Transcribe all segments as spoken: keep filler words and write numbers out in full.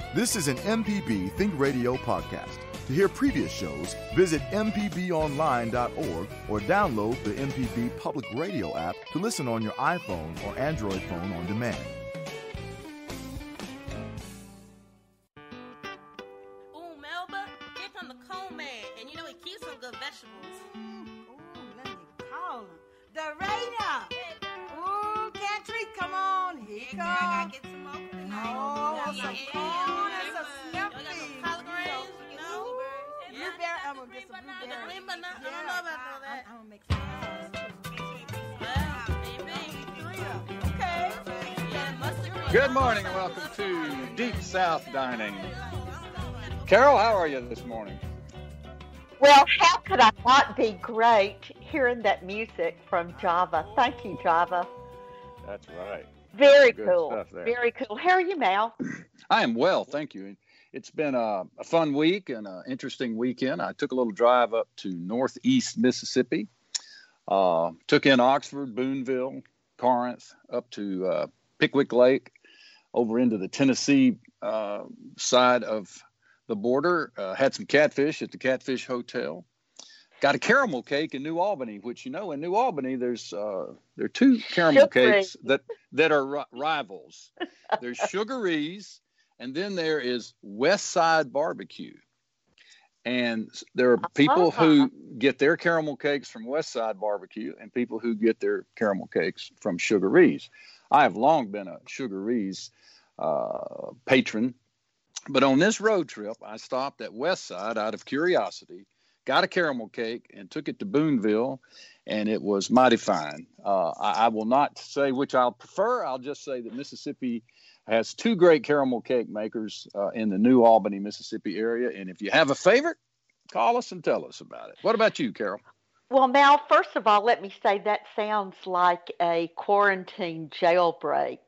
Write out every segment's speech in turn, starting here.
This is an M P B Think Radio podcast. To hear previous shows, visit m p b online dot org or download the M P B Public Radio app to listen on your iPhone or Android phone on demand. Ooh, Melba, here come the cold man, and you know he keeps some good vegetables. Mm. Ooh, let me call him. The radar. Ooh, country, come on. Here you go. I gotta get some more for tonight. Oh, yeah, some yeah, corn yeah, and some yeah. snap Y'all got peas. some collard greens, you know? Blueberry, I'm gonna get some The blueberry. green banana, I Yeah, don't know about all that. I'm gonna make some sauce. Well, maybe. Okay. Yeah, mustard green. Good morning and welcome to Deep South Dining. Carol, how are you this morning? Well, how could I not be great hearing that music from Java? Thank you, Java. That's right. Very Good cool. stuff there. Very cool. How are you, Mal? I am well, thank you. It's been a, a fun week and an interesting weekend. I took a little drive up to northeast Mississippi, uh, took in Oxford, Boonville, Corinth, up to uh, Pickwick Lake, over into the Tennessee uh, side of the border, uh, had some catfish at the Catfish Hotel. Got a caramel cake in New Albany, which, you know, in New Albany, there's uh, there are two caramel Sugary. cakes that, that are ri- rivals. There's Sugaree's, and then there is West Side Barbecue. And there are people Uh-huh. who get their caramel cakes from West Side Barbecue and people who get their caramel cakes from Sugaree's. I have long been a Sugaree's uh, patron. But on this road trip, I stopped at West Side out of curiosity, got a caramel cake, and took it to Boonville, and it was mighty fine. Uh, I, I will not say which I'll prefer. I'll just say that Mississippi has two great caramel cake makers uh, in the New Albany, Mississippi area. And if you have a favorite, call us and tell us about it. What about you, Carol? Well, Mal, first of all, let me say that sounds like a quarantine jailbreak.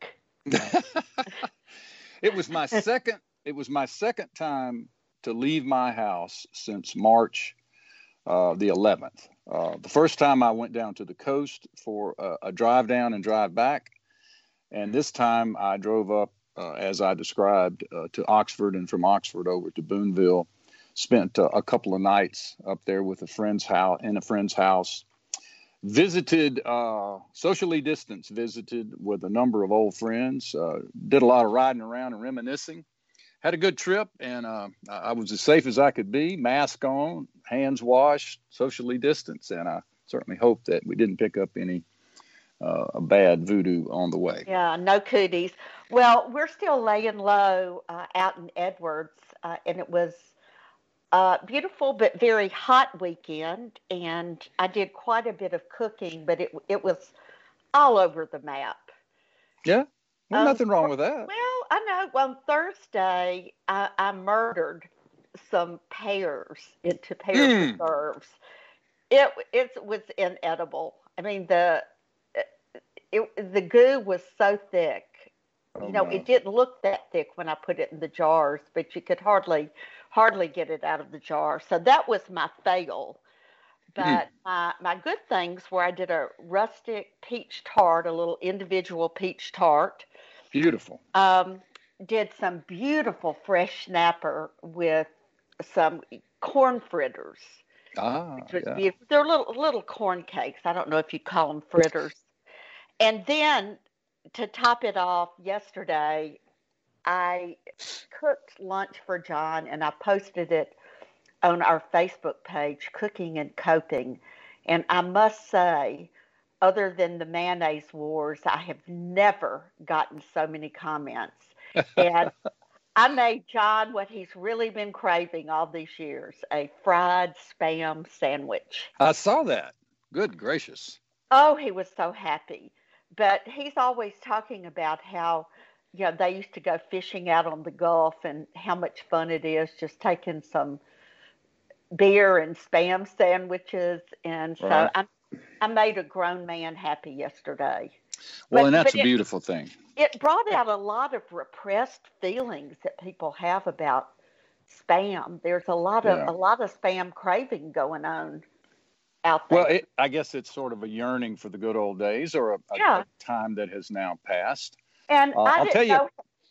It was my second. It was my second time to leave my house since March uh, the eleventh. Uh, the first time I went down to the coast for a, a drive down and drive back. And this time I drove up, uh, as I described, uh, to Oxford, and from Oxford over to Boonville. Spent uh, a couple of nights up there with a friend's house, in a friend's house. Visited, uh, socially distanced, visited with a number of old friends. Uh, did a lot of riding around and reminiscing. Had a good trip, and uh, I was as safe as I could be, mask on, hands washed, socially distanced, and I certainly hope that we didn't pick up any uh, bad voodoo on the way. Yeah, no cooties. Well, we're still laying low uh, out in Edwards, uh, and it was a beautiful but very hot weekend, and I did quite a bit of cooking, but it it was all over the map. Yeah, well, Um, nothing wrong with that. Well, I know. Well, on Thursday, I, I murdered some pears into pear Mm. preserves. It it was inedible. I mean, the it, the goo was so thick. Oh, You know, no. it didn't look that thick when I put it in the jars, but you could hardly hardly get it out of the jar. So that was my fail. But my, my good things were I did a rustic peach tart, a little individual peach tart. Beautiful. Um, did some beautiful fresh snapper with some corn fritters. Ah, Which was yeah. beautiful. They're little little corn cakes. I don't know if you call them fritters. And then to top it off, yesterday I cooked lunch for John, and I posted it on our Facebook page, Cooking and Coping. And I must say, other than the mayonnaise wars, I have never gotten so many comments. And I made John what he's really been craving all these years, a fried Spam sandwich. I saw that. Good gracious. Oh, he was so happy. But he's always talking about how, you know, they used to go fishing out on the Gulf and how much fun it is just taking some beer and Spam sandwiches. And so Right. I, I made a grown man happy yesterday. Well, But- and that's but a it- beautiful thing. It brought out a lot of repressed feelings that people have about Spam. There's a lot of Yeah. a lot of Spam craving going on out there. Well, it, I guess it's sort of a yearning for the good old days, or a, a, Yeah. a time that has now passed. and uh, I I'll didn't tell you- know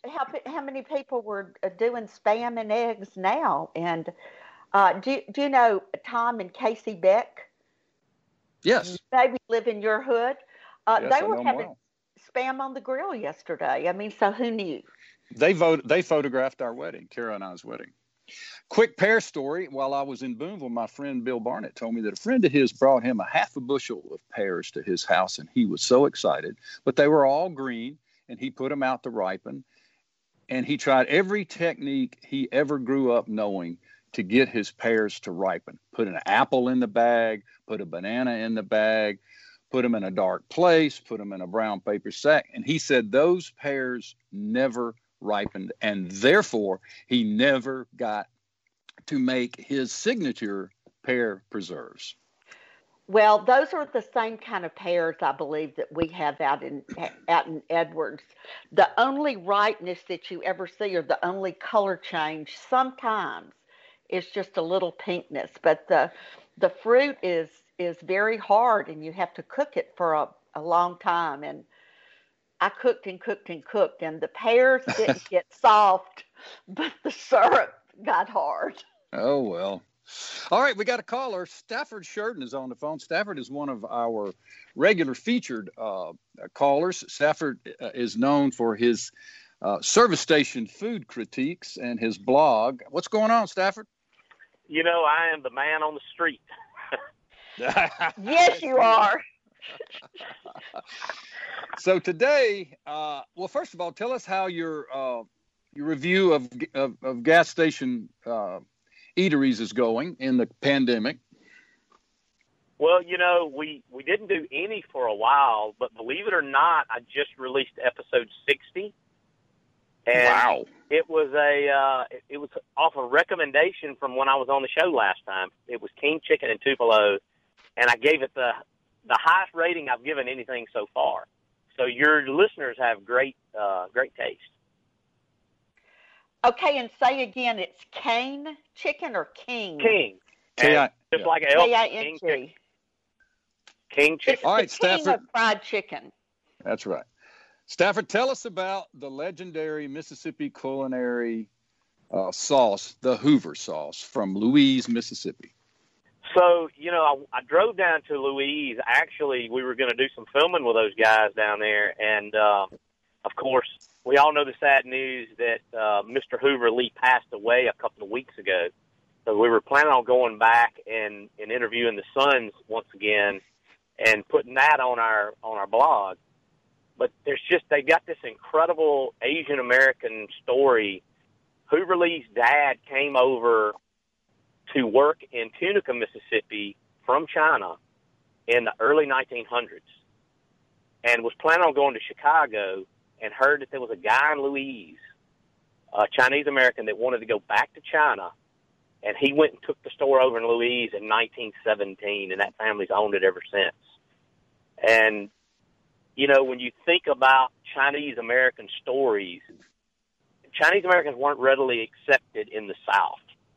how how many people were uh, doing spam and eggs now. And uh, do do you know Tom and Casey Beck? Yes. Maybe live in your hood. Uh, Yes, they I were know 'em having well. spam on the grill yesterday. I mean, so who knew? They vote. They photographed our wedding, Kara and I's wedding. Quick pear story. While I was in Boonville, my friend Bill Barnett told me that a friend of his brought him a half a bushel of pears to his house, and he was so excited. But they were all green, and he put them out to ripen. And he tried every technique he ever grew up knowing to get his pears to ripen. Put an apple in the bag, put a banana in the bag, put them in a dark place, put them in a brown paper sack. And he said those pears never ripened, and therefore he never got to make his signature pear preserves. Well, those are the same kind of pears, I believe, that we have out in out in Edwards. The only ripeness that you ever see, or the only color change, sometimes is just a little pinkness. But the the fruit is is very hard, and you have to cook it for a, a long time. And I cooked and cooked and cooked, and the pears didn't get soft, but the syrup got hard. Oh, well. All right, we got a caller. Stafford Sheridan is on the phone. Stafford is one of our regular featured uh, callers. Stafford uh, is known for his uh, service station food critiques and his blog. What's going on, Stafford? You know, I am the man on the street. Yes, you are. So today, uh, well, first of all, tell us how your uh, your review of, of, of gas station uh, eateries is going in the pandemic. Well, you know, we, we didn't do any for a while, but believe it or not, I just released episode sixty. And wow. It was a uh, it, it was off a recommendation from when I was on the show last time. It was King Chicken and Tupelo, and I gave it the the highest rating I've given anything so far. So your listeners have great uh, great taste. Okay, and say again, it's Cane Chicken or King? King. K I Just yeah. like L. K I N King G. Chicken. King Chicken. It's All right, the king Stafford. of fried chicken. That's right. Stafford, tell us about the legendary Mississippi culinary uh, sauce, the Hoover Sauce from Louise, Mississippi. So, you know, I, I drove down to Louise. Actually, we were going to do some filming with those guys down there. And, uh, of course, we all know the sad news that uh, Mister Hoover Lee passed away a couple of weeks ago. So we were planning on going back and, and interviewing the sons once again and putting that on our on our blog. But there's just, they got this incredible Asian American story. Hoover Lee's dad came over to work in Tunica, Mississippi from China in the early nineteen hundreds and was planning on going to Chicago and heard that there was a guy in Louise, a Chinese American, that wanted to go back to China. And he went and took the store over in Louise in nineteen seventeen, and that family's owned it ever since. And, you know, when you think about Chinese American stories, Chinese Americans weren't readily accepted in the South.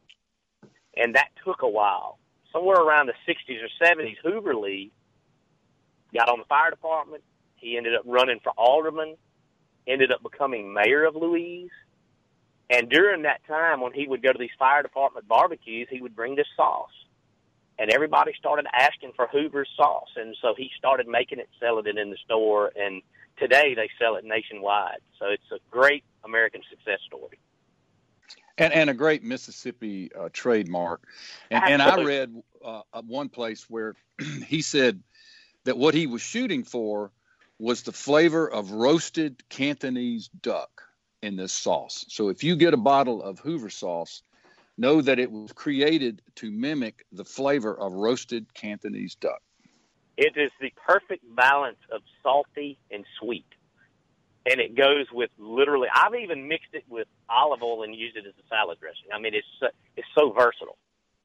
And that took a while. Somewhere around the sixties or seventies, Hoover Lee got on the fire department. He ended up running for alderman, ended up becoming mayor of Louise. And during that time, when he would go to these fire department barbecues, he would bring this sauce. And everybody started asking for Hoover's sauce. And so he started making it, selling it in the store. And today they sell it nationwide. So it's a great American success story. And, and a great Mississippi uh, trademark. And, and I read uh, one place where he said that what he was shooting for was the flavor of roasted Cantonese duck in this sauce. So if you get a bottle of Hoover sauce, know that it was created to mimic the flavor of roasted Cantonese duck. It is the perfect balance of salty and sweet. And it goes with literally, I've even mixed it with olive oil and used it as a salad dressing. I mean, it's so, it's so versatile.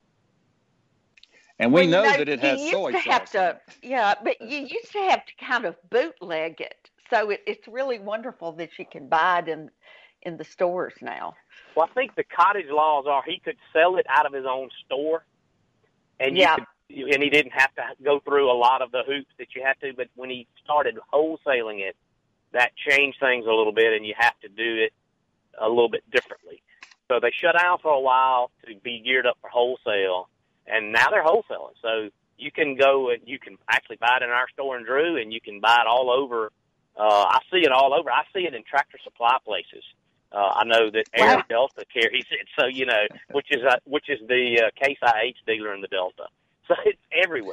And we well, know, you know that it you has used soy to have sauce. to, yeah, but you used to have to kind of bootleg it. So it, it's really wonderful that you can buy it in, in the stores now. Well, I think the cottage laws are he could sell it out of his own store. And you yeah. could, and he didn't have to go through a lot of the hoops that you have to. But when he started wholesaling it, that changed things a little bit, and you have to do it a little bit differently. So they shut down for a while to be geared up for wholesale, and now they're wholesaling. So you can go and you can actually buy it in our store in Drew, and you can buy it all over. Uh, I see it all over. I see it in Tractor Supply places. Uh, I know that Air Wow. Delta carries it, so you know, which is uh, which is the uh, Case I H dealer in the Delta. So it's everywhere.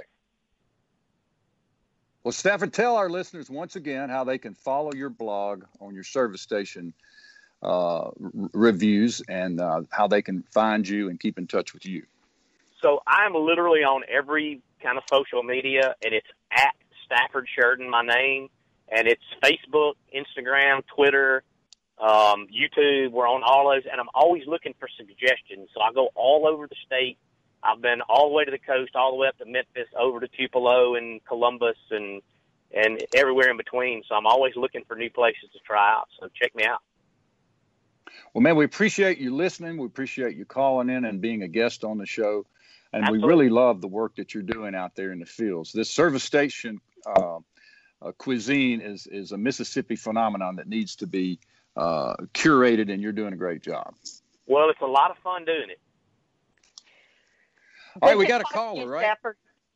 Well, Stafford, tell our listeners once again how they can follow your blog on your service station uh, r- reviews and uh, how they can find you and keep in touch with you. So I'm literally on every kind of social media, and it's at Stafford Sheridan, my name, and it's Facebook, Instagram, Twitter, um, YouTube. We're on all those, and I'm always looking for suggestions. So I go all over the state. I've been all the way to the coast, all the way up to Memphis, over to Tupelo and Columbus, and and everywhere in between. So I'm always looking for new places to try out. So check me out. Well, man, we appreciate you listening. We appreciate you calling in and being a guest on the show. And Absolutely. we really love the work that you're doing out there in the fields. This service station uh, uh, cuisine is, is a Mississippi phenomenon that needs to be uh, curated, and you're doing a great job. Well, it's a lot of fun doing it. All right, we Does it got a cost caller, you, right? Stafford?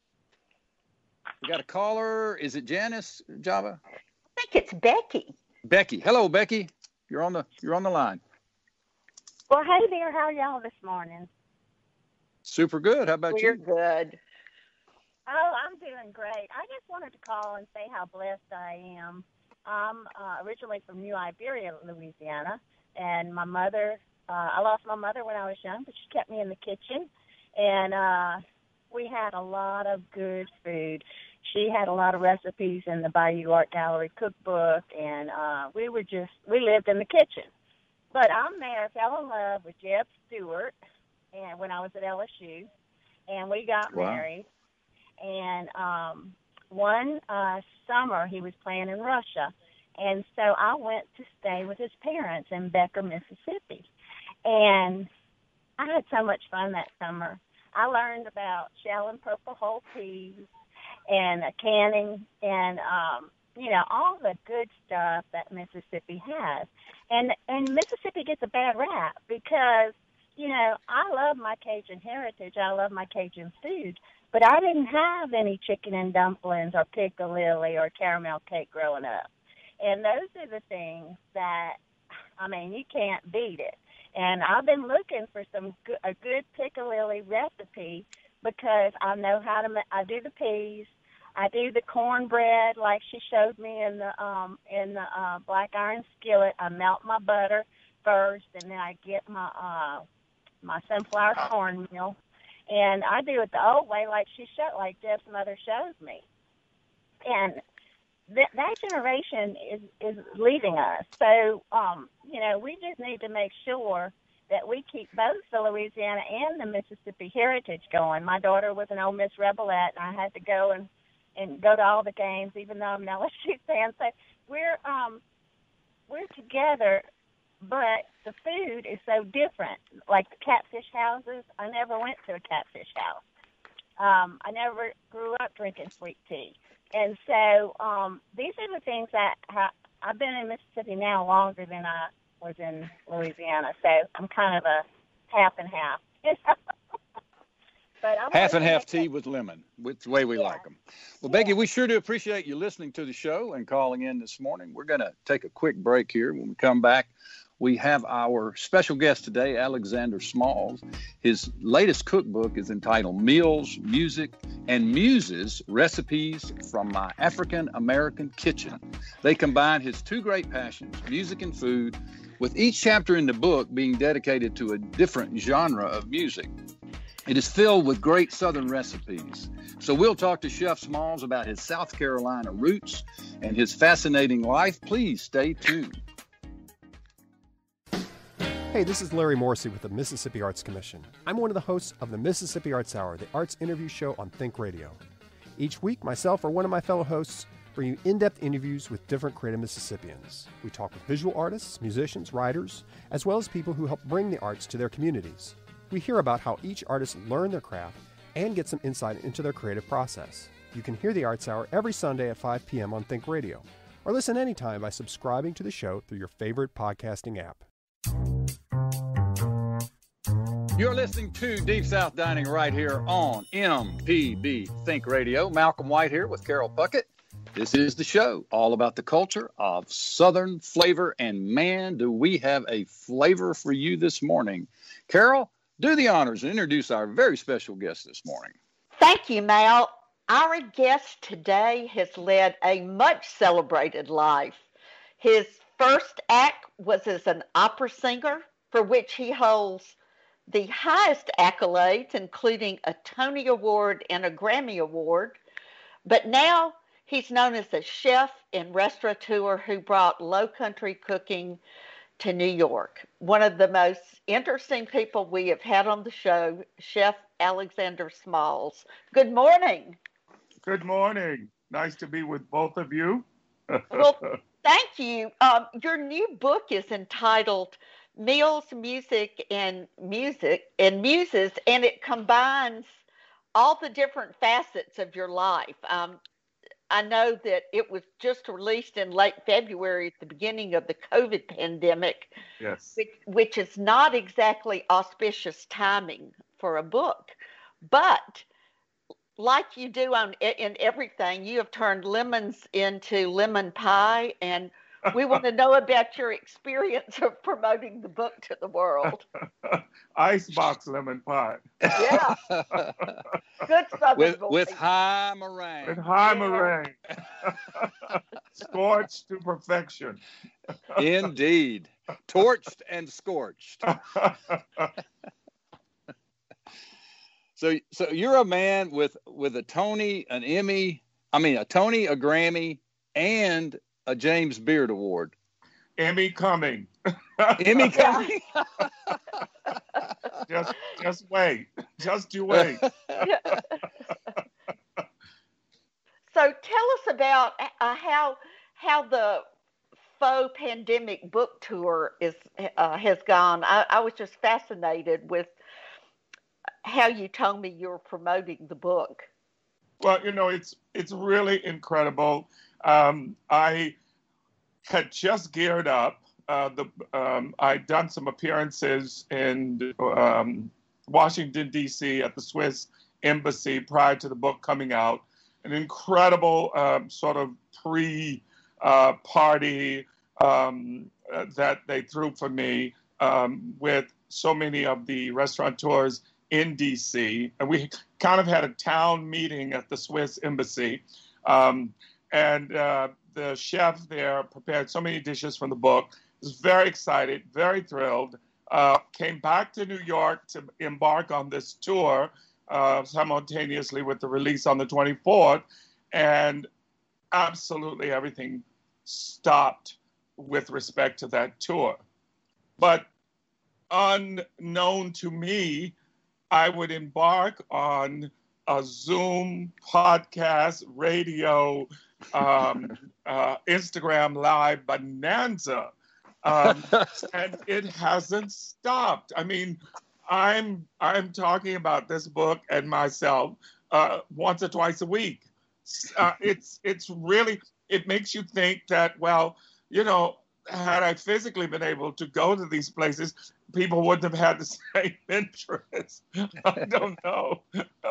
We got a caller. Is it Janice, Java? I think it's Becky. Becky. Hello, Becky. You're on the you're on the line. Well, hey there. How are y'all this morning? Super good. How about We're you? good. Oh, I'm doing great. I just wanted to call and say how blessed I am. I'm uh, originally from New Iberia, Louisiana, and my mother, uh, I lost my mother when I was young, but she kept me in the kitchen, and uh, we had a lot of good food. She had a lot of recipes in the Bayou Art Gallery cookbook, and uh, we were just, we lived in the kitchen. But I'm there, fell in love with Jeb Stewart, and when I was at L S U, and we got Wow. married. And um, one uh, summer, he was playing in Russia, and so I went to stay with his parents in Becker, Mississippi. And I had so much fun that summer. I learned about shelling purple whole peas and uh, canning and, um, you know, all the good stuff that Mississippi has. And and Mississippi gets a bad rap because, you know, I love my Cajun heritage. I love my Cajun food. But I didn't have any chicken and dumplings or piccalilli or caramel cake growing up. And those are the things that, I mean, you can't beat it. And I've been looking for some good, a good piccalilli recipe because I know how to make, I do the peas, I do the cornbread like she showed me in the um in the uh, black iron skillet. I melt my butter first, and then I get my uh my sunflower cornmeal, and I do it the old way like she showed, like Jeff's mother shows me. And that that generation is is leaving us. So um you know we just need to make sure that we keep both the Louisiana and the Mississippi heritage going. My daughter was an Ole Miss Rebelette, and I had to go and and go to all the games, even though I'm an L S U fan. So we're um we're together, but the food is so different. Like the catfish houses, I never went to a catfish house. Um, I never grew up drinking sweet tea, and so um, these are the things that ha- I've been in Mississippi now longer than I was in Louisiana. So I'm kind of a half and half. But I'm Half and looking half at tea with lemon, with the way we Yeah. like them. Well, Becky, we sure do appreciate you listening to the show and calling in this morning. We're going to take a quick break here. When we come back, we have our special guest today, Alexander Smalls. His latest cookbook is entitled Meals, Music, and Muses, Recipes from My African American Kitchen. They combine his two great passions, music and food, with each chapter in the book being dedicated to a different genre of music. It is filled with great Southern recipes. So we'll talk to Chef Smalls about his South Carolina roots and his fascinating life. Please stay tuned. Hey, this is Larry Morrissey with the Mississippi Arts Commission. I'm one of the hosts of the Mississippi Arts Hour, the arts interview show on Think Radio. Each week, myself or one of my fellow hosts bring you in-depth interviews with different creative Mississippians. We talk with visual artists, musicians, writers, as well as people who help bring the arts to their communities. We hear about how each artist learned their craft and get some insight into their creative process. You can hear the Arts Hour every Sunday at five p.m. on Think Radio, or listen anytime by subscribing to the show through your favorite podcasting app. You're listening to Deep South Dining right here on M P B Think Radio. Malcolm White here with Carol Puckett. This is the show all about the culture of Southern flavor, and man, do we have a flavor for you this morning. Carol, do the honors and introduce our very special guest this morning. Thank you, Mal. Our guest today has led a much celebrated life. His first act was as an opera singer, for which he holds the highest accolades, including a Tony Award and a Grammy Award. But now he's known as a chef and restaurateur who brought low country cooking to New York. One of the most interesting people we have had on the show, Chef Alexander Smalls. Good morning. Good morning. Nice to be with both of you. Well, thank you. Um, your new book is entitled Meals, Music, and Music and Muses, and it combines all the different facets of your life. Um, I know that it was just released in late February at the beginning of the COVID pandemic, yes, which, which is not exactly auspicious timing for a book. But like you do on in everything, you have turned lemons into lemon pie, and we want to know about your experience of promoting the book to the world. Icebox lemon pie. Yeah. Good Southern with, voice. with high meringue. With high Yeah. meringue. Scorched to perfection. Indeed. Torched and scorched. So, so you're a man with, with a Tony, an Emmy, I mean, a Tony, a Grammy, and a James Beard Award. Emmy coming. Emmy coming? just, just wait. Just you wait. Yeah. So tell us about uh, how how the faux pandemic book tour is uh, has gone. I, I was just fascinated with how you told me you were promoting the book. Well, you know, it's it's really incredible. Um, I had just geared up. Uh, the um, I'd done some appearances in um, Washington, D C at the Swiss Embassy prior to the book coming out. An incredible um, sort of pre-party uh, um, uh, that they threw for me um, with so many of the restaurateurs in D C. And we kind of had a town meeting at the Swiss Embassy. Um, and uh, the chef there prepared so many dishes from the book. Was very excited, very thrilled. Uh, came back to New York to embark on this tour uh, simultaneously with the release on the twenty-fourth. And absolutely everything stopped with respect to that tour. But unknown to me, I would embark on a Zoom, podcast, radio, um, uh, Instagram Live bonanza. Um, and it hasn't stopped. I mean, I'm I'm talking about this book and myself uh, once or twice a week. Uh, it's it's really, it makes you think that, well, you know, had I physically been able to go to these places, people wouldn't have had the same interest. I don't know.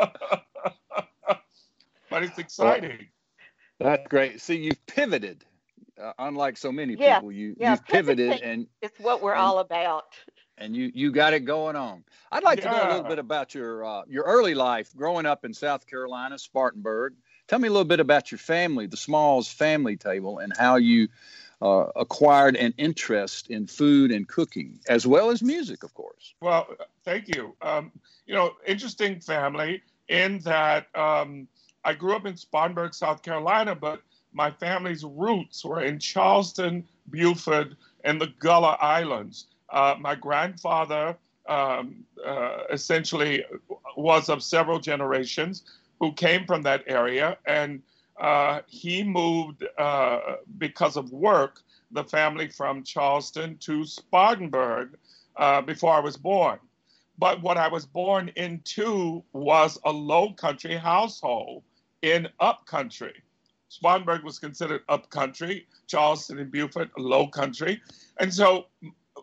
But it's exciting. Well, that's great. See, you've pivoted. Uh, unlike so many Yeah, people, you, yeah, you've pivoted pivoting and it's what we're and, all about. and you, you got it going on. I'd like to know a little Yeah. bit about your uh, your early life growing up in South Carolina, Spartanburg. Tell me a little bit about your family, the Smalls family table, and how you uh, acquired an interest in food and cooking, as well as music, of course. Well, thank you. Um, you know, interesting family in that um, I grew up in Spartanburg, South Carolina, but my family's roots were in Charleston, Beaufort, and the Gullah Islands. Uh, my grandfather um, uh, essentially was of several generations who came from that area, and uh, he moved uh, because of work, the family from Charleston to Spartanburg uh, before I was born. But what I was born into was a low country household in upcountry. Spartanburg was considered upcountry, Charleston and Beaufort, low country. And so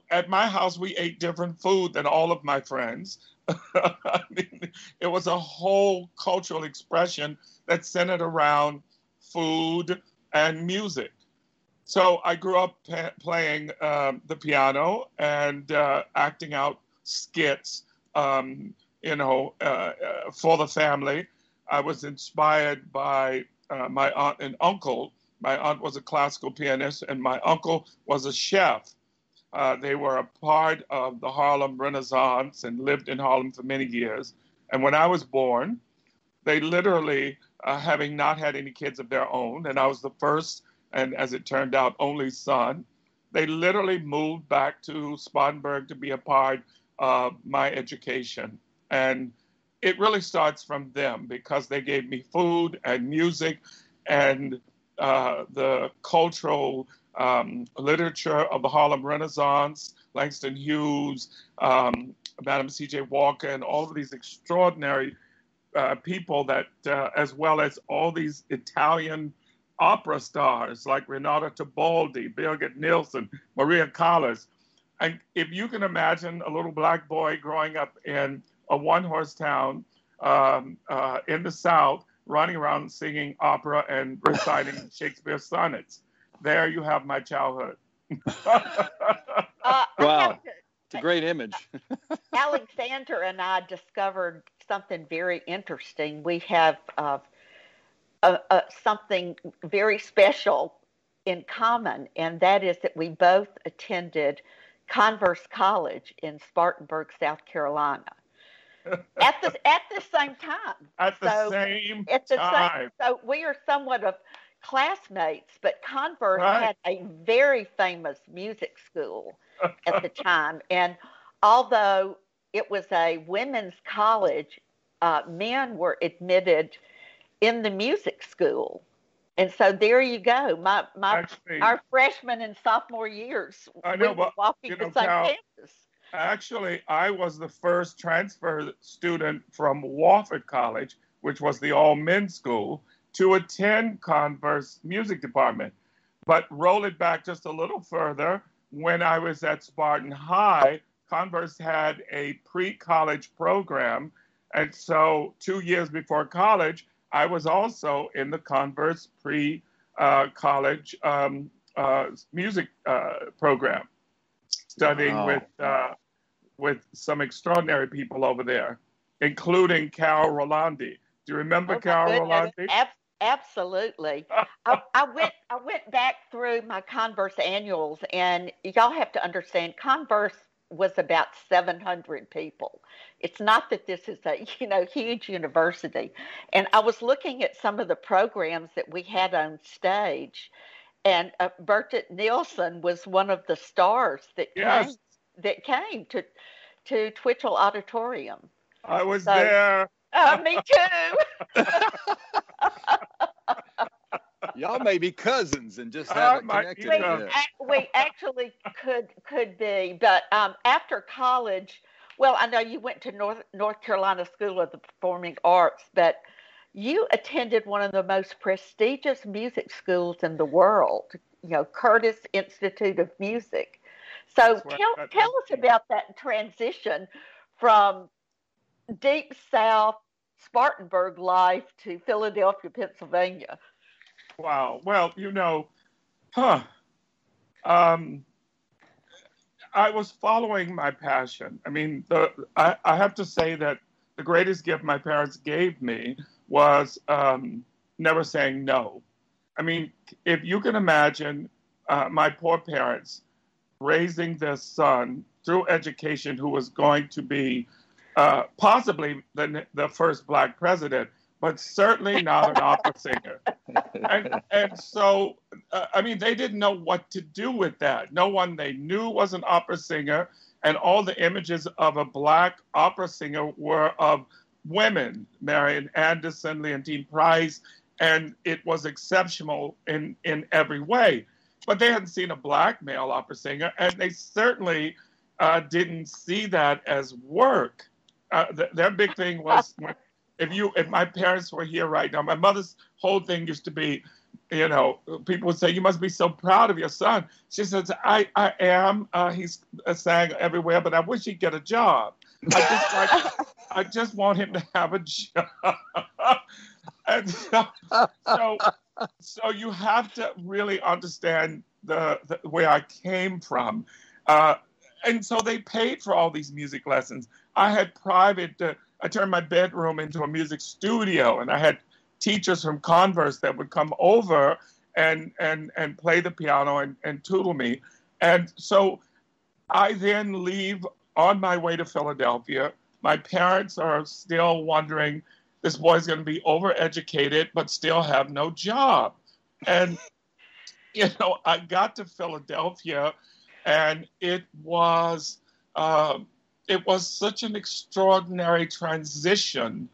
at my house, we ate different food than all of my friends. I mean, it was a whole cultural expression that centered around food and music. So I grew up pa- playing um, the piano and uh, acting out skits, um, you know, uh, uh, for the family. I was inspired by uh, my aunt and uncle. My aunt was a classical pianist, and my uncle was a chef. Uh, they were a part of the Harlem Renaissance and lived in Harlem for many years. And when I was born, they literally, uh, having not had any kids of their own, and I was the first, and as it turned out, only son, they literally moved back to Spartanburg to be a part of my education. And it really starts from them because they gave me food and music and uh, the cultural um, literature of the Harlem Renaissance, Langston Hughes, um, Madam C J Walker, and all of these extraordinary uh, people that, uh, as well as all these Italian opera stars like Renata Tebaldi, Birgit Nilsson, Maria Callas. And if you can imagine a little black boy growing up in a one-horse town um, uh, in the South, running around singing opera and reciting Shakespeare's sonnets. There you have my childhood. uh, Wow, to, it's a great image. Alexander and I discovered something very interesting. We have uh, uh, uh, something very special in common, and that is that we both attended Converse College in Spartanburg, South Carolina. at the at the same time. At the so, same at the time. Same, so we are somewhat of classmates, but Converse right. had a very famous music school at the time. And although it was a women's college, uh, men were admitted in the music school. And so there you go. My my Actually, our freshman and sophomore years, I know, we were but, walking you the know, same Cal, campus. Actually, I was the first transfer student from Wofford College, which was the all-men's school, to attend Converse music department. But roll it back just a little further, when I was at Spartan High, Converse had a pre-college program. And so two years before college, I was also in the Converse pre-college um, uh, music uh, program, studying Wow. with uh, with some extraordinary people over there, including Carol Rolandi. Do you remember Oh, Carol goodness. Rolandi? Ab- absolutely. I, I went I went back through my Converse annuals, and y'all have to understand, Converse was about seven hundred people. It's not that this is a you know huge university. And I was looking at some of the programs that we had on stage, and uh, Birgit Nilsson was one of the stars that Yes. came that came to to Twitchell Auditorium. I was So- there. Uh, me too. Y'all may be cousins and just I haven't might be connected we, yet. ac- we actually could could be, but um, after college, well, I know you went to North North Carolina School of the Performing Arts, but you attended one of the most prestigious music schools in the world, you know, Curtis Institute of Music. So That's where tell I got tell my- us about that transition from deep South Spartanburg life to Philadelphia, Pennsylvania. Wow. Well, you know, huh. Um, I was following my passion. I mean, the I, I have to say that the greatest gift my parents gave me was um, never saying no. I mean, if you can imagine uh, my poor parents raising their son through education who was going to be uh, possibly the, the first black president, but certainly not an opera singer. And, and so, uh, I mean, they didn't know what to do with that. No one they knew was an opera singer, and all the images of a black opera singer were of women, Marian Anderson, Leontine Price, and it was exceptional in, in every way. But they hadn't seen a black male opera singer, and they certainly uh, didn't see that as work. Uh, th- their big thing was, when, if you, if my parents were here right now, my mother's whole thing used to be, you know, people would say, you must be so proud of your son. She says, I, I am. Uh, he's sang everywhere, but I wish he'd get a job. I just like, I just want him to have a job. And so, so, so you have to really understand the, the where I came from. Uh, and so they paid for all these music lessons. I had private, uh, I turned my bedroom into a music studio, and I had teachers from Converse that would come over and and and play the piano and, and tutor me. And so I then leave on my way to Philadelphia. My parents are still wondering, this boy's going to be overeducated but still have no job. And, you know, I got to Philadelphia, and it was uh, it was such an extraordinary transition.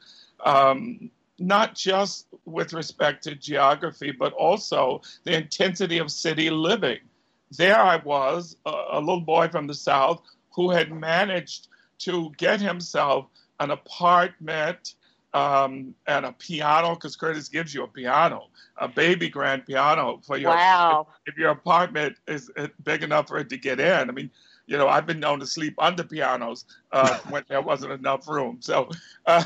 Um, not just with respect to geography, but also the intensity of city living. There I was, a, a little boy from the South who had managed to get himself an apartment um, and a piano, because Curtis gives you a piano, a baby grand piano for your, wow. if, if your apartment is big enough for it to get in. I mean, you know, I've been known to sleep under pianos uh, when there wasn't enough room. So, uh,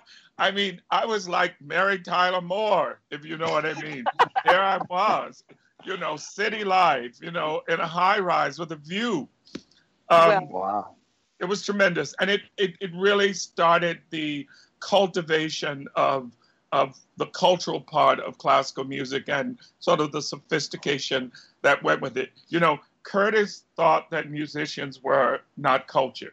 I mean, I was like Mary Tyler Moore, if you know what I mean. There I was, you know, city life, you know, in a high rise with a view. Um, wow. It was tremendous. And it, it, it really started the cultivation of, of the cultural part of classical music and sort of the sophistication that went with it. You know, Curtis thought that musicians were not cultured.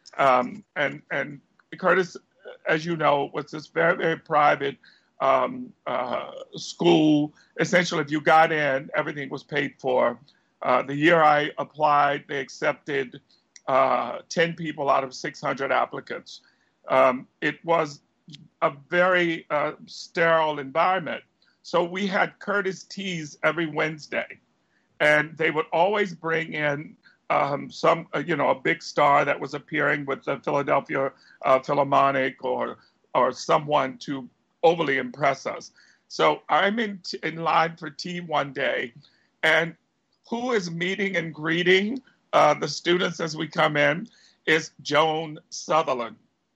Um, and, and Curtis, as you know, was this very, very private um, uh, school. Essentially, if you got in, everything was paid for. Uh, the year I applied, they accepted uh, ten people out of six hundred applicants. Um, it was a very uh, sterile environment. So we had Curtis teas every Wednesday, and they would always bring in Um, some, uh, you know, a big star that was appearing with the Philadelphia uh, Philharmonic or or someone to overly impress us. So I'm in, t- in line for tea one day, and who is meeting and greeting uh, the students as we come in is Joan Sutherland.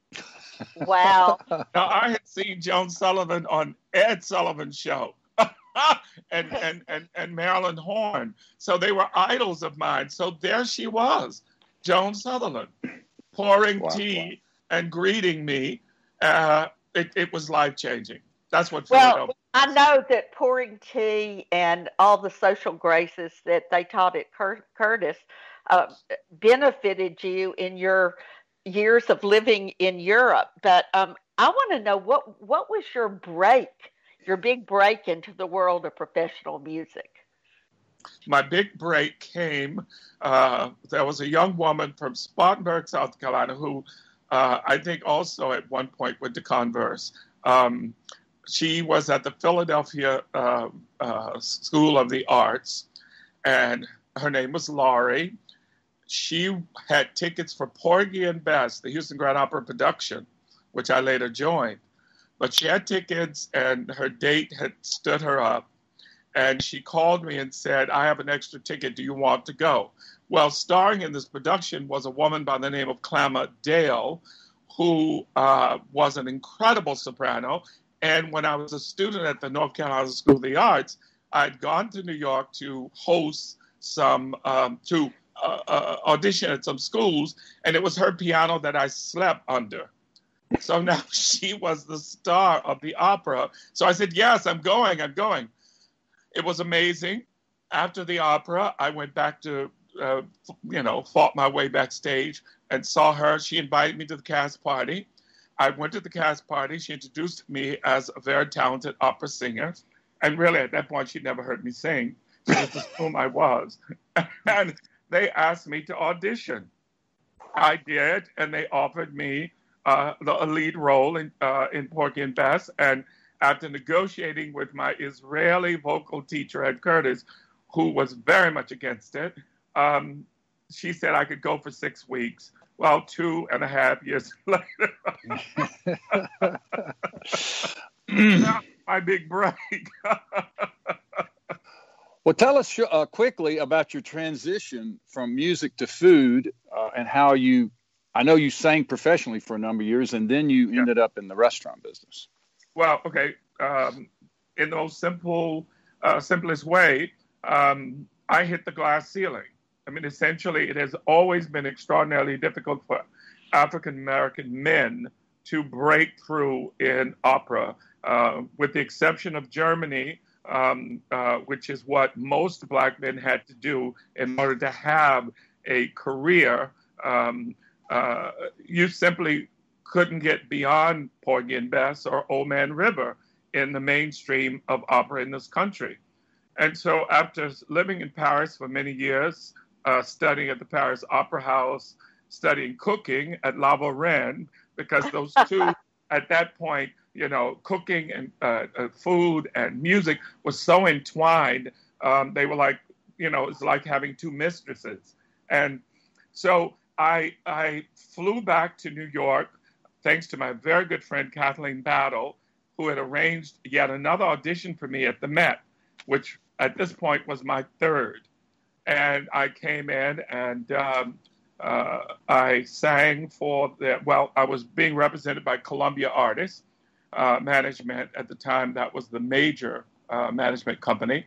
Wow. Now, I had seen Joan Sullivan on Ed Sullivan's show. and, and, and, and Marilyn Horne. So they were idols of mine. So there she was, Joan Sutherland, pouring wow, tea wow. and greeting me. Uh, it, it was life-changing. That's what Philadelphia Well, I know that pouring tea and all the social graces that they taught at Cur- Curtis uh, benefited you in your years of living in Europe. But um, I want to know, what what was your break Your big break into the world of professional music? My big break came, uh, there was a young woman from Spartanburg, South Carolina, who uh, I think also at one point went to Converse. Um, she was at the Philadelphia uh, uh, School of the Arts, and her name was Laurie. She had tickets for Porgy and Bess, the Houston Grand Opera production, which I later joined. But she had tickets, and her date had stood her up. And she called me and said, I have an extra ticket. Do you want to go? Well, starring in this production was a woman by the name of Clamma Dale, who uh, was an incredible soprano. And when I was a student at the North Carolina School of the Arts, I'd gone to New York to host some, um, to uh, uh, audition at some schools. And it was her piano that I slept under. So now she was the star of the opera. So I said, yes, I'm going, I'm going. It was amazing. After the opera, I went back to, uh, you know, fought my way backstage and saw her. She invited me to the cast party. I went to the cast party. She introduced me as a very talented opera singer. And really, at that point, she'd never heard me sing. She just assumed I was. And they asked me to audition. I did, and they offered me Uh, the a lead role in uh, in Porgy and Bess, and after negotiating with my Israeli vocal teacher at Curtis, who was very much against it, um, she said I could go for six weeks. Well, two and a half years later, that was my big break. Well, tell us uh, quickly about your transition from music to food uh, and how you, I know you sang professionally for a number of years and then you yeah. ended up in the restaurant business. Well, okay. Um, in the most simple, uh, simplest way, um, I hit the glass ceiling. I mean, essentially, it has always been extraordinarily difficult for African-American men to break through in opera, uh, with the exception of Germany, um, uh, which is what most black men had to do in order to have a career. Um, uh, you simply couldn't get beyond Porgy and Bess or Old Man River in the mainstream of opera in this country. And so after living in Paris for many years, uh, studying at the Paris Opera House, studying cooking at La Varenne, because those two, at that point, you know, cooking and uh, uh, food and music was so entwined. Um, they were like, you know, it's like having two mistresses. And so I, I flew back to New York, thanks to my very good friend Kathleen Battle, who had arranged yet another audition for me at the Met, which at this point was my third. And I came in and um, uh, I sang for the, well, I was being represented by Columbia Artists uh, Management at the time. That was the major uh, management company.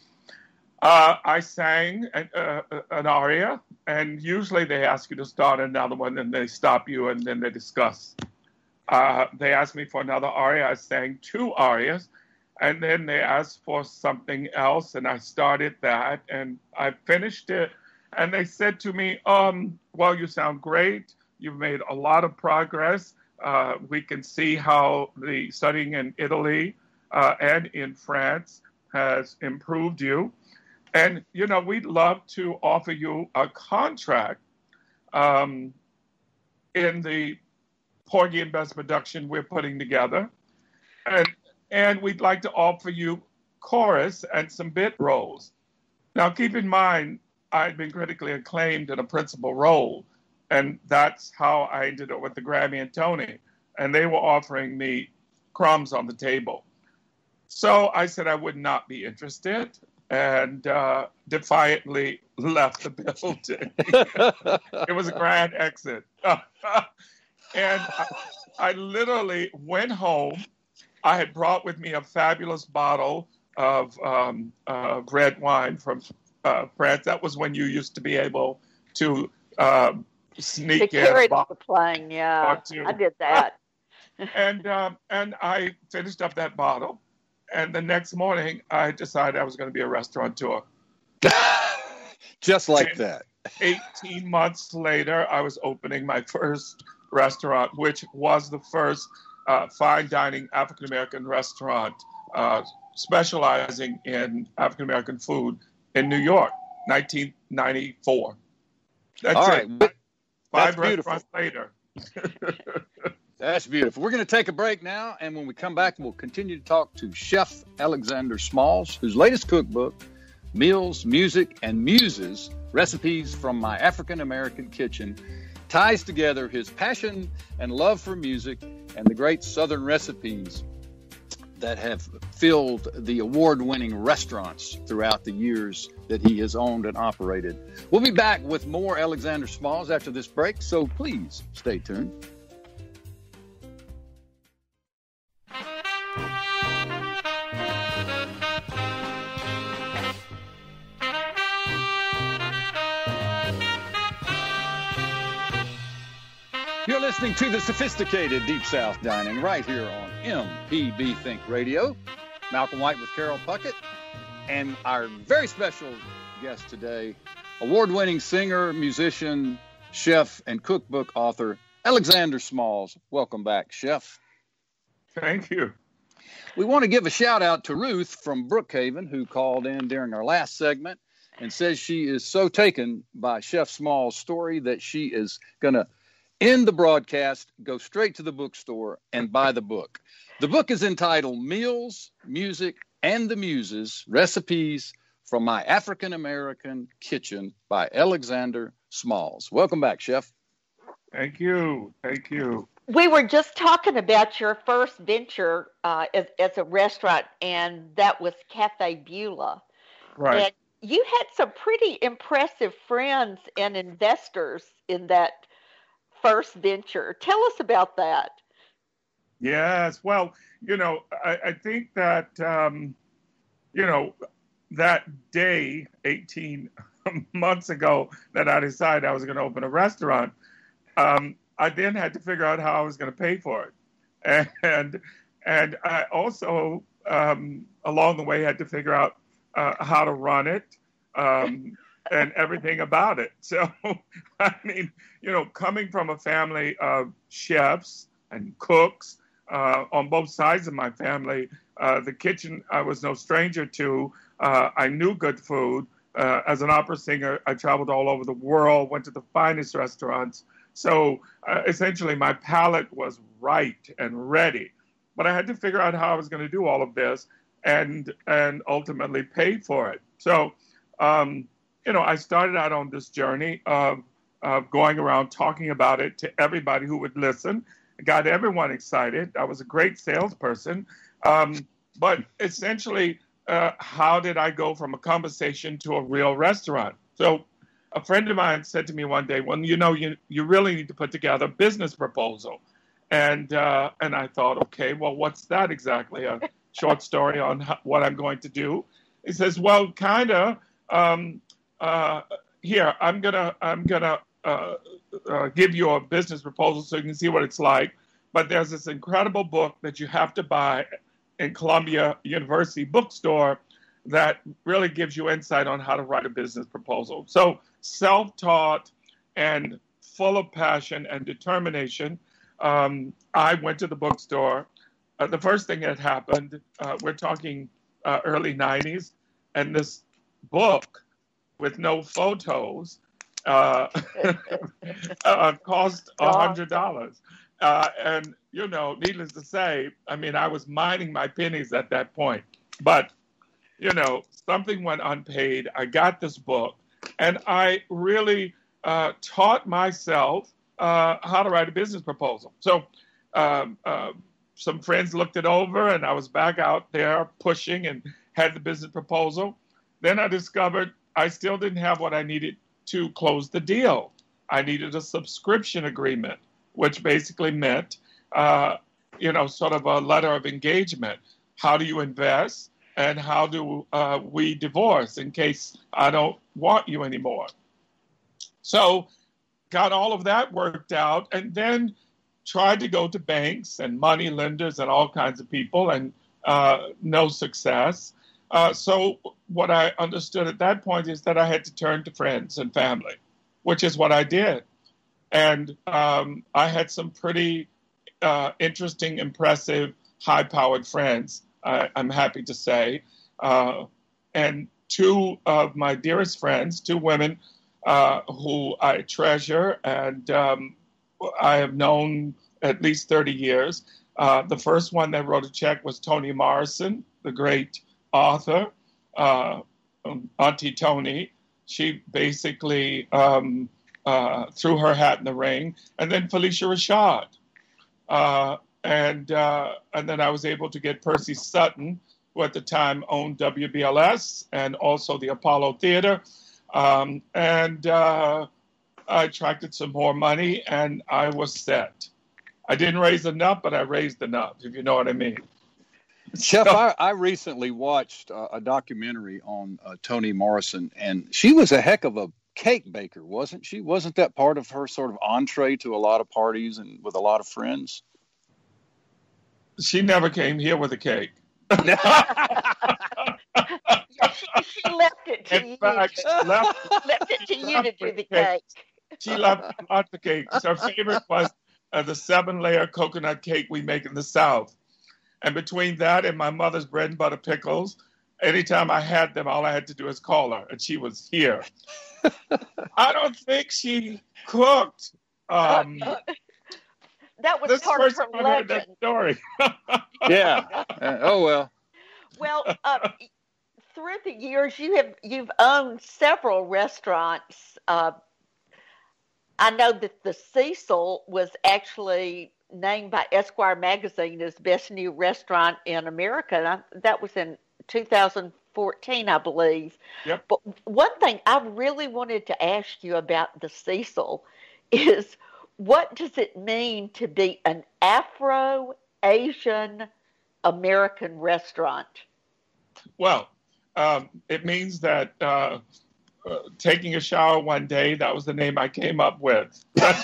Uh, I sang an, uh, an aria, and usually they ask you to start another one, and they stop you, and then they discuss. Uh, they asked me for another aria. I sang two arias, and then they asked for something else, and I started that, and I finished it. And they said to me, um, well, you sound great. You've made a lot of progress. Uh, we can see how the studying in Italy uh, and in France has improved you. And, you know, we'd love to offer you a contract um, in the Porgy and Bess production we're putting together. And, and we'd like to offer you chorus and some bit roles. Now, keep in mind, I'd been critically acclaimed in a principal role, and that's how I ended up with the Grammy and Tony. And they were offering me crumbs on the table. So I said I would not be interested, and uh, defiantly left the building. It was a grand exit. And I, I literally went home. I had brought with me a fabulous bottle of um, uh, red wine from uh, France. That was when you used to be able to um, sneak to in. carry to the plane, yeah. I did that. and um, and I finished up that bottle. And the next morning, I decided I was going to be a restaurateur. Just like and that. eighteen months later, I was opening my first restaurant, which was the first uh, fine dining African-American restaurant uh, specializing in African-American food in New York, nineteen ninety-four. That's All it. right. Five That's restaurants beautiful. later. That's beautiful. We're going to take a break now, and when we come back, we'll continue to talk to Chef Alexander Smalls, whose latest cookbook, Meals, Music, and Muses, Recipes from My African American Kitchen, ties together his passion and love for music and the great Southern recipes that have filled the award-winning restaurants throughout the years that he has owned and operated. We'll be back with more Alexander Smalls after this break, so please stay tuned. You're listening to the sophisticated Deep South Dining right here on M P B Think Radio. Malcolm White with Carol Puckett, and our very special guest today, award-winning singer, musician, chef, and cookbook author, Alexander Smalls. Welcome back, Chef. Thank you. We want to give a shout out to Ruth from Brookhaven, who called in during our last segment and says she is so taken by Chef Smalls' story that she is going to end the broadcast, go straight to the bookstore, and buy the book. The book is entitled Meals, Music, and the Muses, Recipes from My African American Kitchen by Alexander Smalls. Welcome back, Chef. Thank you. Thank you. We were just talking about your first venture uh, as, as a restaurant, and that was Cafe Beulah. Right. And you had some pretty impressive friends and investors in that first venture. Tell us about that. Yes. Well, you know, I, I think that, um, you know, that day, eighteen months ago, that I decided I was going to open a restaurant, um, I then had to figure out how I was going to pay for it. And, and I also, um, along the way, had to figure out uh, how to run it. Um, and everything about it. So, I mean, you know, coming from a family of chefs and cooks uh, on both sides of my family, uh, the kitchen I was no stranger to. Uh, I knew good food. Uh, as an opera singer, I traveled all over the world, went to the finest restaurants. So uh, essentially my palate was right and ready. But I had to figure out how I was going to do all of this and and ultimately pay for it. So, um, you know, I started out on this journey of, of going around talking about it to everybody who would listen. I got everyone excited. I was a great salesperson. Um, but essentially, uh, how did I go from a conversation to a real restaurant? So a friend of mine said to me one day, well, you know, you, you really need to put together a business proposal. And, uh, and I thought, okay, well, what's that exactly? A short story on how, what I'm going to do. He says, well, kind of, um, Uh, here, I'm gonna I'm gonna uh, uh, give you a business proposal so you can see what it's like. But there's this incredible book that you have to buy in Columbia University bookstore that really gives you insight on how to write a business proposal. So self-taught and full of passion and determination, um, I went to the bookstore. Uh, the first thing that happened, uh, we're talking uh, early nineties, and this book with no photos, uh, uh, cost a hundred dollars. Uh, and, you know, needless to say, I mean, I was minding my pennies at that point. But, you know, something went unpaid. I got this book, and I really uh, taught myself uh, how to write a business proposal. So um, uh, some friends looked it over, and I was back out there pushing and had the business proposal. Then I discovered I still didn't have what I needed to close the deal. I needed a subscription agreement, which basically meant, uh, you know, sort of a letter of engagement. How do you invest, and how do uh, we divorce in case I don't want you anymore? So got all of that worked out, and then tried to go to banks and money lenders and all kinds of people, and uh, no success. Uh, so what I understood at that point is that I had to turn to friends and family, which is what I did. And um, I had some pretty uh, interesting, impressive, high-powered friends, I, I'm happy to say. Uh, and two of my dearest friends, two women uh, who I treasure and um, I have known at least thirty years. Uh, the first one that wrote a check was Toni Morrison, the great author, uh, um, Auntie Toni. She basically um, uh, threw her hat in the ring. And then Felicia Rashad. Uh, and uh, and then I was able to get Percy Sutton, who at the time owned W B L S and also the Apollo Theater. Um, and uh, I attracted some more money, and I was set. I didn't raise enough, but I raised enough, if you know what I mean. Chef, I, I recently watched uh, a documentary on uh, Toni Morrison, and she was a heck of a cake baker, wasn't she? Wasn't that part of her sort of entree to a lot of parties and with a lot of friends? She never came here with a cake. yeah, she, she left it to In you. fact, to, left, left it to you to do the cake. She left lots of cakes. Her favorite was uh, the seven-layer coconut cake we make in the South. And between that and my mother's bread and butter pickles, anytime I had them, all I had to do was call her, and she was here. I don't think she cooked. Um, that was this part of her person heard legend. that story. Yeah. Uh, oh well. Well, uh, through the years, you have you've owned several restaurants. Uh, I know that the Cecil was actually named by Esquire magazine as best new restaurant in America. And I, that was in two thousand fourteen, I believe. Yep. But one thing I really wanted to ask you about the Cecil is, what does it mean to be an Afro-Asian American restaurant? Well, um, it means that uh, uh, taking a shower one day, that was the name I came up with.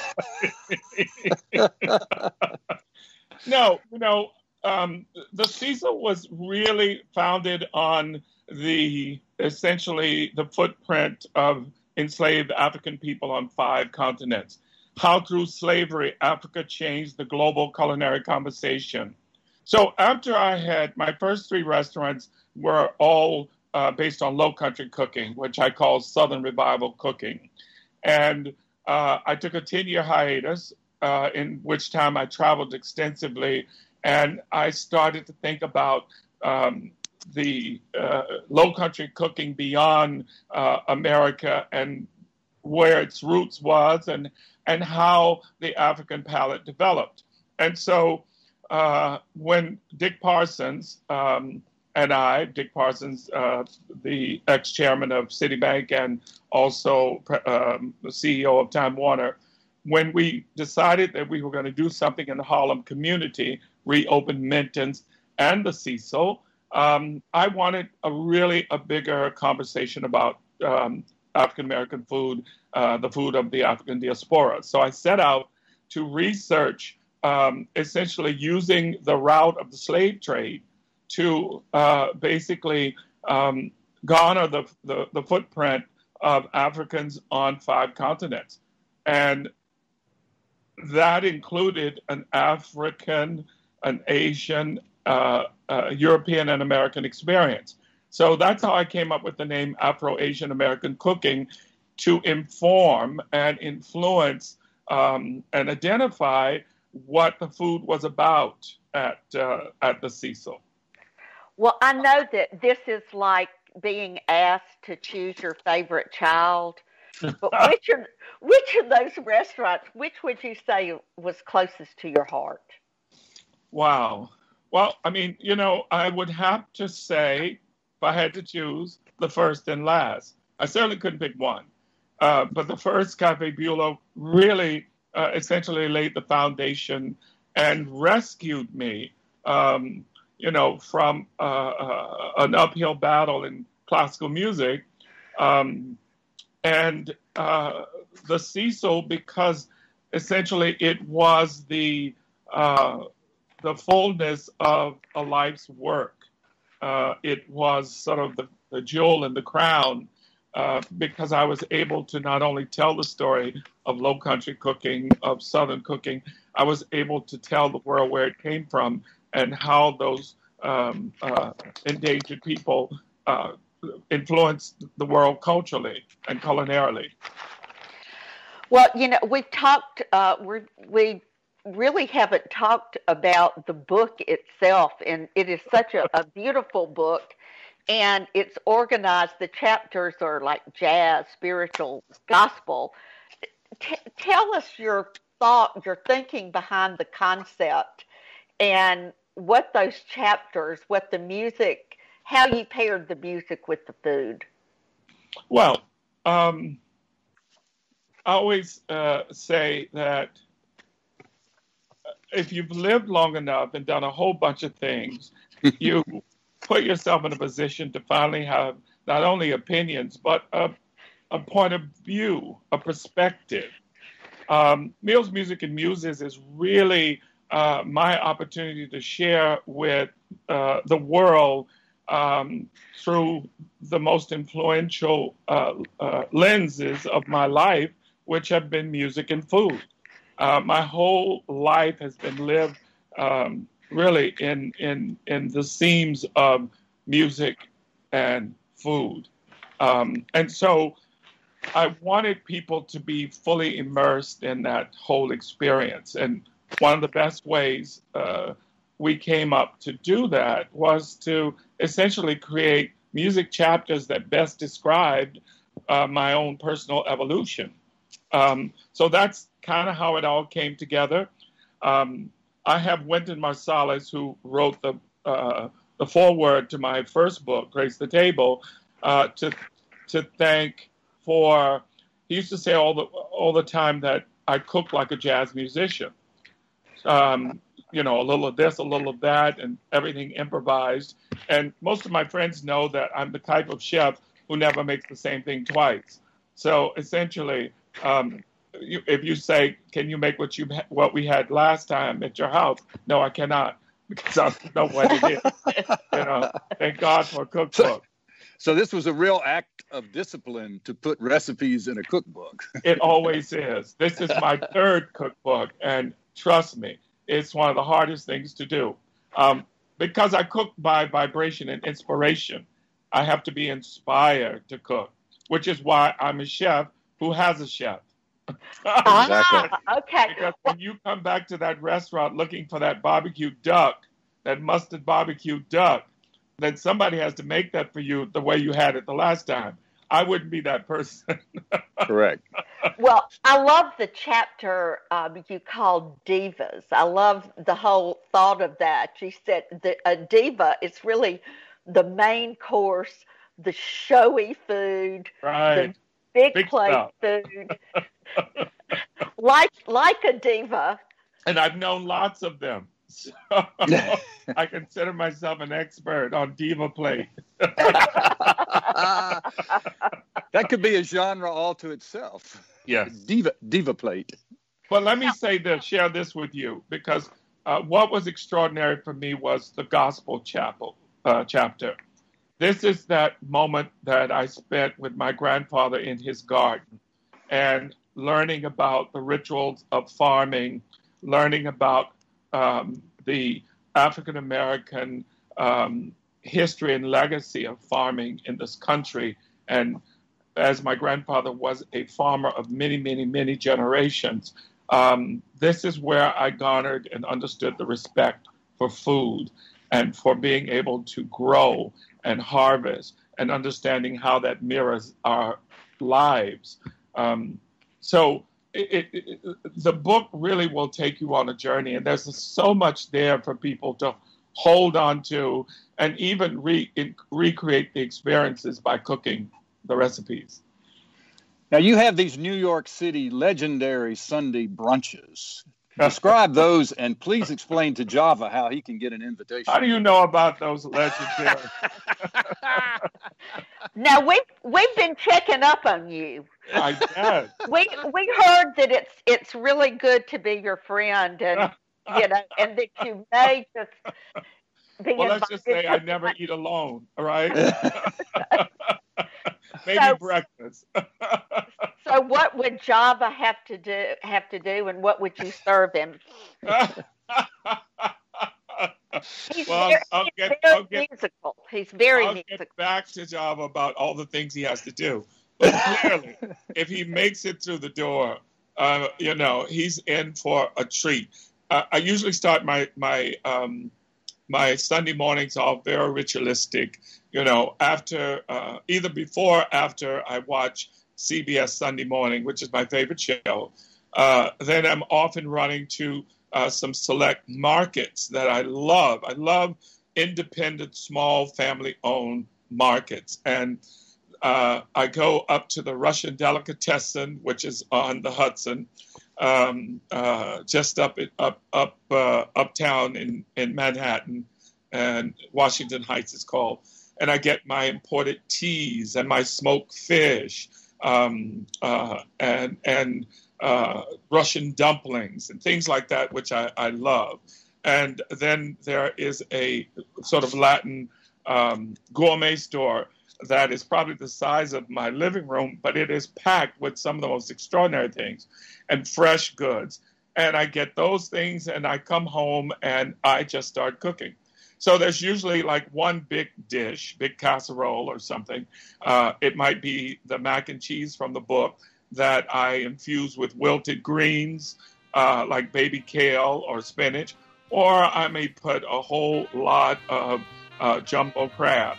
No, you know, um, the Cecil was really founded on the, essentially, the footprint of enslaved African people on five continents. How through slavery, Africa changed the global culinary conversation. So after I had, my first three restaurants were all uh, based on low country cooking, which I call Southern Revival cooking. And uh, I took a ten-year hiatus, uh, in which time I traveled extensively, and I started to think about um, the uh, low country cooking beyond uh, America and where its roots was, and and how the African palate developed. And so uh, when Dick Parsons um, and I, Dick Parsons, uh, the ex-chairman of Citibank and also um, the C E O of Time Warner, when we decided that we were going to do something in the Harlem community, reopen Minton's and the Cecil, um, I wanted a really a bigger conversation about um, African-American food, uh, the food of the African diaspora. So I set out to research, um, essentially using the route of the slave trade to uh, basically um, garner the, the, the footprint of Africans on five continents. And that included an African, an Asian, uh, uh, European, and American experience. So that's how I came up with the name Afro-Asian American Cooking, to inform and influence um, and identify what the food was about at uh, at the Cecil. Well, I know that this is like being asked to choose your favorite child, but which are, which of those restaurants, which would you say was closest to your heart? Wow. Well, I mean, you know, I would have to say, if I had to choose, the first and last. I certainly couldn't pick one. Uh, but the first, Cafe Bulow, really uh, essentially laid the foundation and rescued me, um, you know, from uh, uh, an uphill battle in classical music. Um, and uh, the Cecil, because essentially it was the uh, the fullness of a life's work. Uh, it was sort of the, the jewel in the crown, uh, because I was able to not only tell the story of low country cooking, of Southern cooking, I was able to tell the world where it came from and how those um, uh, endangered people uh, influenced the world culturally and culinarily. Well, you know, we've talked, uh, we're, we really haven't talked about the book itself, and it is such a, a beautiful book, and it's organized, the chapters are like jazz, spiritual, gospel. T- tell us your thought, your thinking behind the concept, and what those chapters, what the music, how you paired the music with the food. Well, um, I always uh, say that if you've lived long enough and done a whole bunch of things, you put yourself in a position to finally have not only opinions, but a, a point of view, a perspective. Um, Meals, Music, and Muses is really uh, my opportunity to share with uh, the world um, through the most influential uh, uh, lenses of my life, which have been music and food. Uh, my whole life has been lived um, really in, in, in the seams of music and food. Um, and so I wanted people to be fully immersed in that whole experience. And one of the best ways uh, we came up to do that was to essentially create music chapters that best described uh, my own personal evolution. Um, so that's kind of how it all came together. Um, I have Wynton Marsalis, who wrote the uh, the foreword to my first book, Grace the Table, uh, to to thank for. He used to say all the all the time that I cook like a jazz musician. Um, you know, a little of this, a little of that, and everything improvised. And most of my friends know that I'm the type of chef who never makes the same thing twice. So essentially, um, you, if you say, "Can you make what you what we had last time at your house?" No, I cannot, because I don't know what it is. You know, thank God for a cookbook. So, so this was a real act of discipline to put recipes in a cookbook. It always is. This is my third cookbook, and trust me, it's one of the hardest things to do. Um, because I cook by vibration and inspiration, I have to be inspired to cook, which is why I'm a chef who has a chef. Ah, okay. Because when you come back to that restaurant looking for that barbecue duck, that mustard barbecue duck, then somebody has to make that for you the way you had it the last time. I wouldn't be that person. Correct. Well, I love the chapter um, you called divas. I love the whole thought of that. You said the, a diva is really the main course, the showy food, right. the big, Big plate stuff. food, like like a diva. And I've known lots of them. So I consider myself an expert on diva plate. That could be a genre all to itself. Yes. Diva, diva plate. But let me say this, share this with you, because uh, what was extraordinary for me was the gospel chapel uh, chapter. This is that moment that I spent with my grandfather in his garden and learning about the rituals of farming, learning about um, the African-American um, history and legacy of farming in this country. And as my grandfather was a farmer of many, many, many generations, um, this is where I garnered and understood the respect for food and for being able to grow and harvest and understanding how that mirrors our lives. Um, so it, it, it, the book really will take you on a journey, and there's so much there for people to hold on to and even re- in, recreate the experiences by cooking the recipes. Now, you have these New York City legendary Sunday brunches. Describe those, and please explain to Java how he can get an invitation. How do you know about those legendary? Now, we've, we've been checking up on you. I guess. We we heard that it's it's really good to be your friend, and you know, and that you may just be well, let's just say I never lunch. eat alone. All right. Maybe So- breakfast. So, what would Java have to do have to do, and what would you serve him? He's Well, very, I'll he's get- very I'll get- musical. He's very I'll musical. get back to Java about all the things he has to do. But clearly, if he makes it through the door, uh, you know, he's in for a treat. Uh, I usually start my my um, my Sunday mornings off very ritualistic. You know, after uh, either before or after I watch C B S Sunday Morning, which is my favorite show. Uh, then I'm often running to uh, some select markets that I love. I love independent, small, family-owned markets. And uh, I go up to the Russian Delicatessen, which is on the Hudson, um, uh, just up up up uh, uptown in, in Manhattan, and Washington Heights is called. And I get my imported teas and my smoked fish, um, uh, and and uh, Russian dumplings and things like that, which I, I love. And then there is a sort of Latin um, gourmet store that is probably the size of my living room, but it is packed with some of the most extraordinary things and fresh goods. And I get those things, and I come home and I just start cooking. So there's usually like one big dish, big casserole or something. Uh, it might be the mac and cheese from the book that I infuse with wilted greens, uh, like baby kale or spinach, or I may put a whole lot of uh, jumbo crab.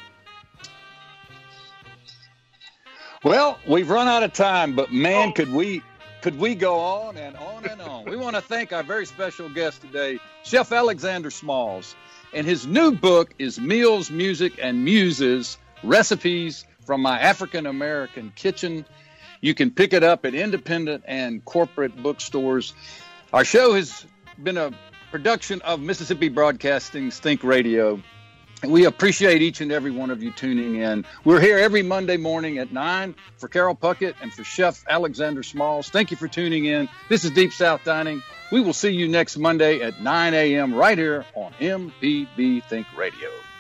Well, we've run out of time, but man, could we But we go on and on and on. We want to thank our very special guest today, Chef Alexander Smalls. And his new book is Meals, Music, and Muses, Recipes from My African American Kitchen. You can pick it up at independent and corporate bookstores. Our show has been a production of Mississippi Broadcasting's Think Radio. And we appreciate each and every one of you tuning in. We're here every Monday morning at nine for Carol Puckett and for Chef Alexander Smalls. Thank you for tuning in. This is Deep South Dining. We will see you next Monday at nine a.m. right here on M P B Think Radio.